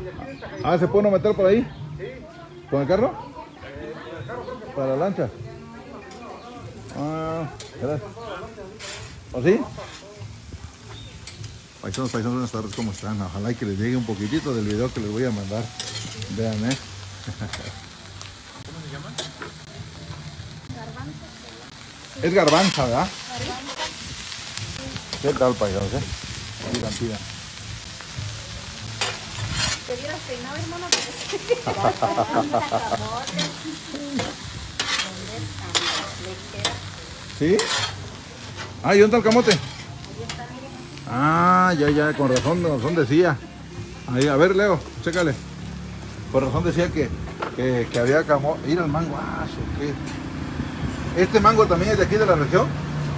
Ah, ¿se puede uno meter por ahí? ¿Con el carro? Para la lancha. Ah, gracias. ¿O sí? Paisanos, buenas tardes, ¿cómo están? Ojalá que les llegue un poquitito del video que les voy a mandar. Vean, ¿Cómo se llama? Garbanzo. Es garbanza, ¿verdad? ¿Qué tal, paisanos, Pidan. Te hubieras peinado, hermano, porque... ¿Sí? Ah, ¿y dónde está el camote? Ah, ya, con razón decía. Ahí, a ver, Leo, chécale. Por razón decía que había camote. Mira el mango, ¿qué? ¿Este mango también es de aquí de la región?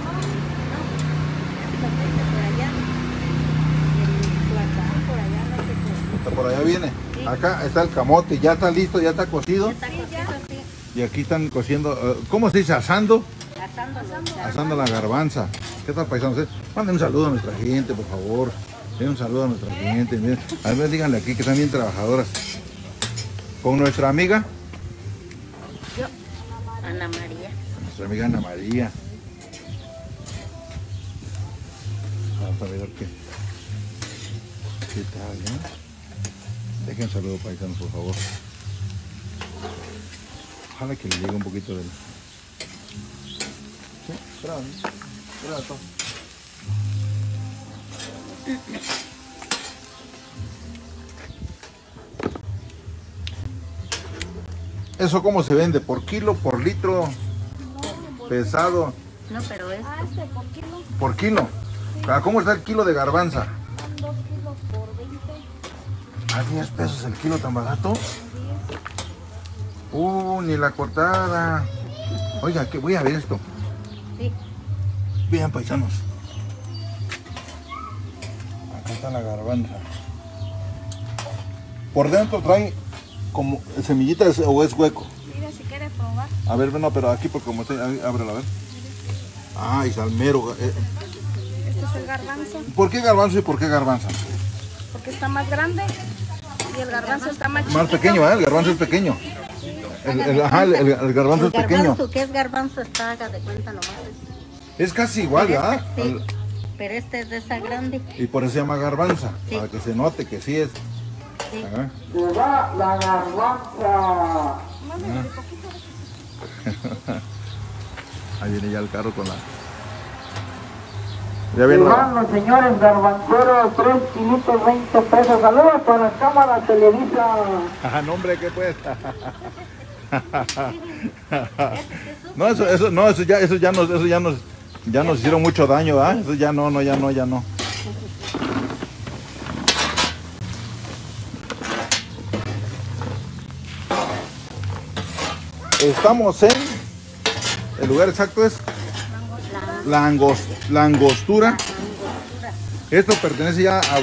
Por allá viene. Sí. Acá está el camote, ya está listo, ya está cocido. Y aquí están cociendo, ¿cómo se dice? Asando. Asando la garbanza. ¿Qué tal, paisanos? Manden un saludo a nuestra gente, por favor. Un saludo a nuestra gente. Miren, a ver, díganle aquí que están bien trabajadoras. Con nuestra amiga. Yo, Ana María. Nuestra amiga Ana María. Vamos a ver qué tal, Dejen un saludo, paisanos, por favor. Ojalá que le llegue un poquito del... Sí, espera todo. ¿Eso cómo se vende? ¿Por kilo, por litro? Pesado. No, pero es... por kilo. ¿Por kilo? Sí. ¿Cómo está el kilo de garbanza? Son 2 kilos por 20. ¿A 10 pesos el kilo tan barato? Ni la cortada. Oiga, que voy a ver esto. Sí. Vean, paisanos. Acá está la garbanza. Por dentro trae como semillitas o es hueco. Mira, si quieres probar. A ver, no, pero aquí porque como ábrelo, a ver. Y salmero. Este es el garbanzo. ¿Por qué garbanzo y por qué garbanza? Porque está más grande y el garbanzo está más chiquito. Más pequeño, el garbanzo es pequeño. El garbanzo es pequeño. ¿Qué es garbanzo? Está, haga de cuenta nomás. Es casi igual, ¿verdad? Sí, pero este es de esa grande. Y por eso se llama garbanza, sí. Para que se note que sí es. Sí. Se va la garbanza. Ahí viene ya el carro con la... Ya viene los señores garbanceros, 3 kilitos 20 pesos. Saludos para la cámara Televisa. No, hombre, ¿qué pues? No, eso ya nos hicieron mucho daño, ¿verdad? Eso ya no. Estamos en... El lugar exacto es la Angostura. Esto pertenece ya a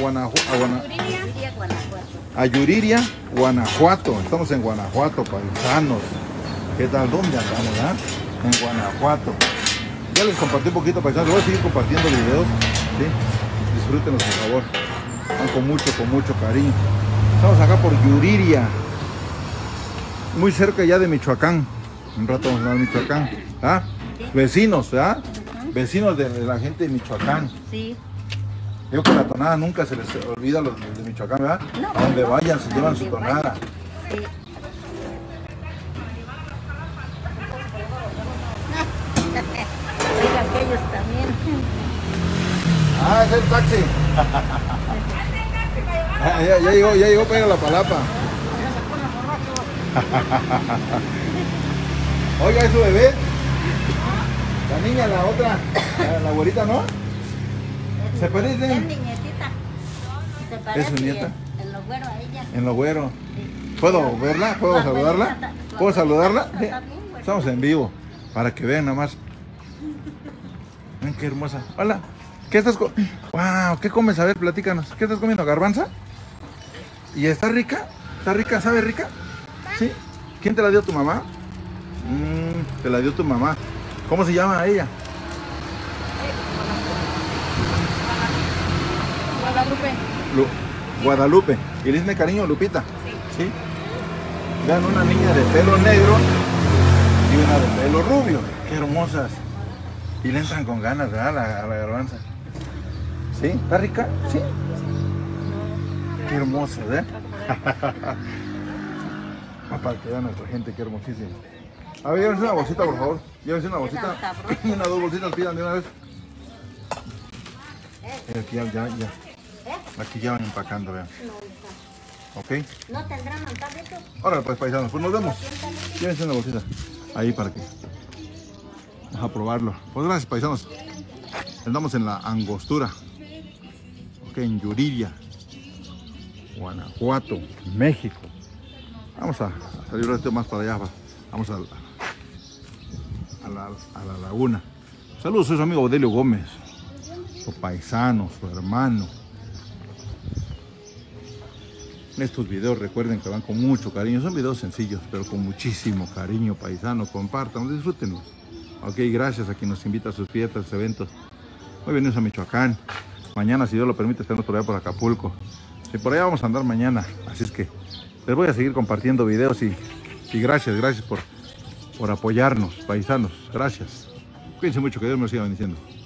Yuriria, Guanajuato. Estamos en Guanajuato, paisanos. ¿Qué tal? ¿Dónde andamos, En Guanajuato. Ya les compartí un poquito, paisanos. Voy a seguir compartiendo videos. ¿Sí? Disfrútenlos, por favor. Van con mucho cariño. Estamos acá por Yuriria. Muy cerca ya de Michoacán. Un rato vamos a ver Michoacán. Vecinos, ¿verdad? Vecinos de la gente de Michoacán. Sí. Yo con la tonada nunca se les olvida los de Michoacán, ¿verdad? No, a donde vayan se llevan su tonada. Sí. Oiga, aquellos también. Es el taxi. ya llegó para ir a la palapa. Oiga, ¿es su bebé? La niña, la otra, la güerita, ¿no? ¿Se parece? Es mi nietita. Se parece. ¿Es su nieta? En lo güero a ella. En lo güero. Sí. ¿Puedo verla? ¿Puedo saludarla? ¿Puedo saludarla? Sí. Estamos en vivo, para que vean nada más. Ven qué hermosa. Hola. ¿Qué estás comiendo? Wow, ¿qué comes? A ver, platícanos. ¿Qué estás comiendo? ¿Garbanza? ¿Y está rica? ¿Está rica? ¿Sabe rica? ¿Sí? ¿Quién te la dio, tu mamá? Te la dio tu mamá. ¿Cómo se llama ella? Guadalupe. Guadalupe. ¿Y le dicen de cariño Lupita? Sí. Vean, una niña de pelo negro y una de pelo rubio. Qué hermosas. Y le entran con ganas, ¿verdad? A la garbanza. ¿Sí? ¿Está rica? Sí. Qué hermosas, ¿eh? Para que vean a nuestra gente, qué hermosísimo. A ver, llévense una bolsita, por favor. Llévense una bolsita. Una, dos bolsitas, pidan de una vez. Aquí ya. Aquí ya van empacando, vean. ¿Ok? ¿No tendrán montaditos? Ahora pues, paisanos, pues nos vemos. Llévense una bolsita. Ahí para que... Vamos a probarlo. Pues gracias, paisanos. Andamos en la Angostura. Ok, en Yuriria, Guanajuato, México. Vamos a salir un ratito más para allá. Vamos a la laguna. Saludos, soy su amigo Odelio Gómez. Su paisano, su hermano. Estos videos recuerden que van con mucho cariño. Son videos sencillos, pero con muchísimo cariño, paisano. Compartan, disfrútenlos. Ok, gracias a quien nos invita a sus fiestas, gracias. Hoy venimos a Michoacán. Mañana, si Dios lo permite, estaremos por allá por Acapulco. Y por allá vamos a andar mañana. Así es que les voy a seguir compartiendo videos y gracias por apoyarnos, paisanos. Gracias. Cuídense mucho, que Dios me siga bendiciendo.